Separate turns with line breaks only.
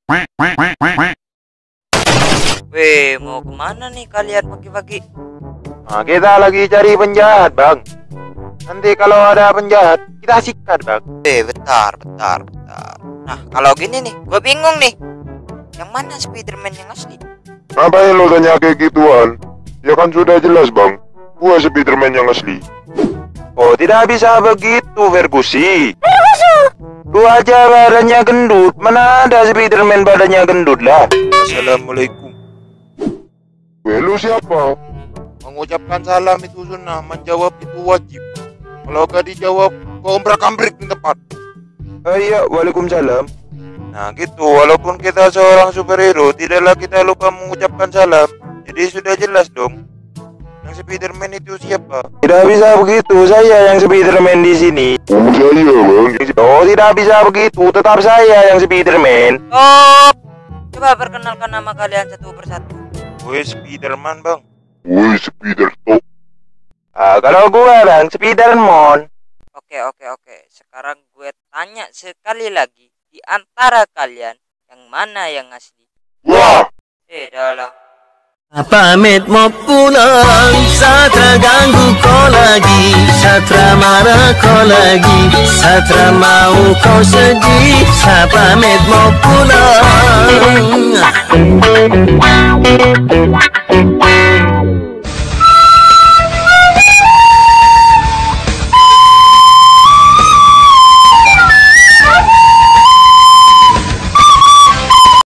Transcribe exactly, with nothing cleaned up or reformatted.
Weh, mau kemana nih kalian pagi-pagi?
Nah, kita lagi cari penjahat, Bang. Nanti kalau ada penjahat, kita sikat, Bang.
Eh, bentar, bentar, bentar. Nah, kalau gini nih, gue bingung nih. Yang mana Spiderman yang asli?
Ngapain lo tanya kayak gituan? Ya kan sudah jelas, Bang. Gua Spiderman yang asli.
Oh, tidak bisa begitu, Vergusi. Lu aja badannya gendut. Mana ada Spiderman badannya gendut lah. Assalamualaikum.
Weh, lu siapa?
Mengucapkan salam itu sunnah, menjawab itu wajib. Kalau gak dijawab, kau ombrak-ambrik di tempat. Oh iya, waalaikumsalam. Nah gitu, walaupun kita seorang superhero, tidaklah kita lupa mengucapkan salam. Jadi sudah jelas dong, yang Spiderman itu siapa? Tidak bisa begitu, saya yang Spiderman di sini.
Oh, saya, Bang.
Oh, tidak bisa begitu, tetap saya yang Spiderman.
Stop! Coba perkenalkan nama kalian satu persatu.
Gue Spiderman, Bang.
Woi, Spider Top.
Ah, kalau gue Bang, Spiderman.
Oke, oke, oke. Sekarang gue tanya sekali lagi. Di antara kalian, yang mana yang asli?
Wah!
Eh, dah lah.
Pamit mau pulang, Satra ganggu kau lagi, Satra marah kau lagi, Satra mau kau sedih, saya pamit mau pulang.